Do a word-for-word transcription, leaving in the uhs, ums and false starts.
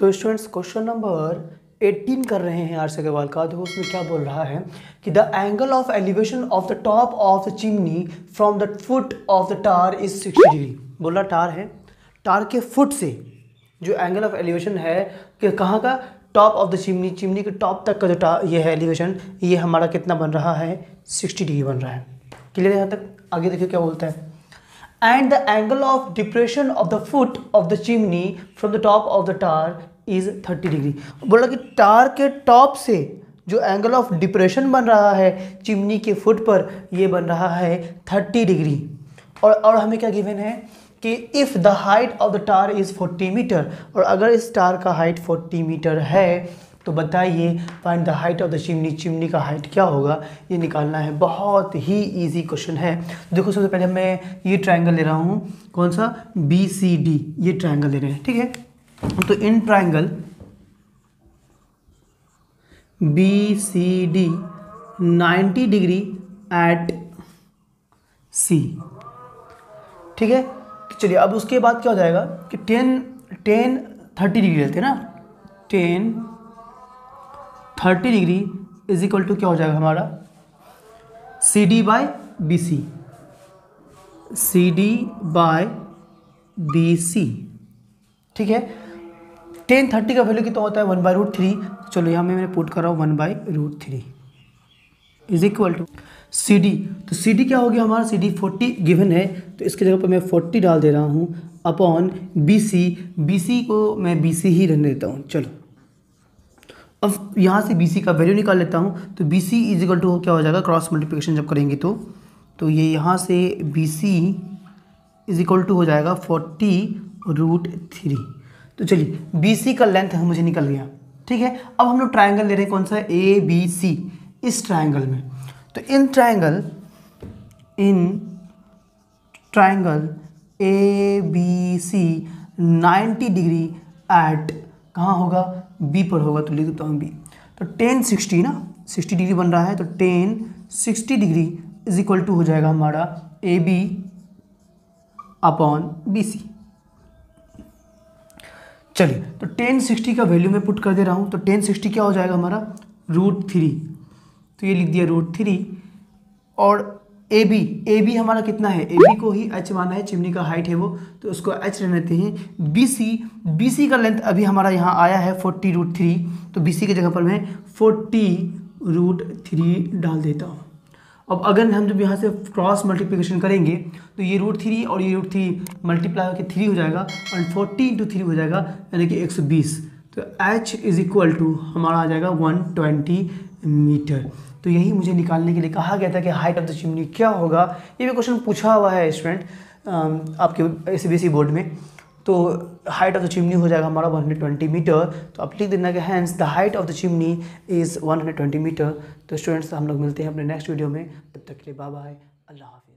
तो students question number अठारह कर रहे हैं आर एस अग्रवाल का। देखो उसमें क्या बोल रहा है कि the angle of elevation of the top of the chimney from the foot of the tower is sixty degree. बोला टार है, टार के फुट से जो एंगल ऑफ एलिवेशन है कि कहाँ का, top of the chimney, chimney के टॉप तक का जो टार ये है एलिवेशन, ये हमारा कितना बन रहा है, साठ डिग्री बन रहा है। क्लियर है यहाँ तक? आगे देखिए क्या बोलता है, and the angle of depression of the foot of the chimney from the top of the tower is thirty degree. बोला कि टार के टॉप से जो एंगल ऑफ डिप्रेशन बन रहा है चिमनी के फुट पर, ये बन रहा है थर्टी डिग्री। और और हमें क्या गिवन है कि if the height of the tower is forty metre, और अगर इस टार का हाइट फोर्टी मीटर है तो बताइए find the height of the chimney, chimney का हाइट क्या होगा, ये निकालना है। बहुत ही इजी क्वेश्चन है। देखो सबसे पहले मैं ये ट्रायंगल ले रहा हूँ, कौन सा, बी सी डी, ये ट्रायंगल ले रहे हैं, ठीक है। तो in triangle B C D ninety degree at C, ठीक है। चलिए अब उसके बाद क्या हो जाएगा कि टेन टेन थर्टी डिग्री लेते हैं ना, tan thirty degree is equal to क्या हो जाएगा हमारा, C D by B C, C D by B C, ठीक है। टेन थर्टी का वैल्यू कितना होता है, वन बाई रूट थ्री। चलो यहाँ में मैंने पुट कर रहा हूँ one by root three is equal to C D. तो सी डी क्या हो गया हमारा, सी डी फोर्टी गिवन है, तो इसके जगह पर मैं फोर्टी डाल दे रहा हूँ upon B C, B C को मैं बी सी ही रहने देता हूँ। चलो अब यहाँ से बी सी का वैल्यू निकाल लेता हूँ। तो B C is equal to क्या हो जाएगा, क्रॉस मल्टीप्लिकेशन जब करेंगे तो तो ये यहाँ से B C is equal to हो जाएगा फोर्टी रूट थ्री। तो चलिए बी सी का लेंथ मुझे निकल गया, ठीक है। अब हम लोग ट्रायंगल ले रहे हैं, कौन सा, ए बी सी। इस ट्रायंगल में तो in triangle in triangle A B C ninety degree at कहाँ होगा, बी पर होगा, तो लिख देता हूँ बी। तो टेन सिक्सटी ना, सिक्सटी डिग्री बन रहा है, तो tan sixty degree is equal to हो जाएगा हमारा A B upon B C. चलिए तो टेन सिक्सटी का वैल्यू मैं पुट कर दे रहा हूँ। तो टेन सिक्सटी क्या हो जाएगा हमारा, रूट थ्री, तो ये लिख दिया रूट थ्री। और ए बी, ए बी हमारा कितना है, ए बी को ही एच माना है, चिमनी का हाइट है वो, तो उसको एच रहने देते हैं। बी सी, बी सी का लेंथ अभी हमारा यहाँ आया है फोर्टी रूट थ्री, तो बी सी की जगह पर मैं फोर्टी रूट थ्री डाल देता हूँ। अब अगर हम जब यहाँ से क्रॉस मल्टीप्लिकेशन करेंगे तो ये रूट थ्री और ये रूट थ्री मल्टीप्लाई होकर थ्री हो जाएगा, और फोर्टी इंटू थ्री हो जाएगा यानी कि एक सौ बीस। तो h इज इक्वल टू हमारा आ जाएगा वन ट्वेंटी मीटर। तो यही मुझे निकालने के लिए कहा गया था कि हाइट ऑफ द चिमनी क्या होगा। ये भी क्वेश्चन पूछा हुआ है स्टूडेंट आपके C B S E board में। तो हाइट ऑफ द चिमनी हो जाएगा हमारा वन ट्वेंटी मीटर। तो आप लिख देना कि hence the height of the chimney is one twenty metre. तो स्टूडेंट्स हम लोग मिलते हैं अपने नेक्स्ट वीडियो में, तब तक के लिए बाय बाय, अल्लाह हाफिज़।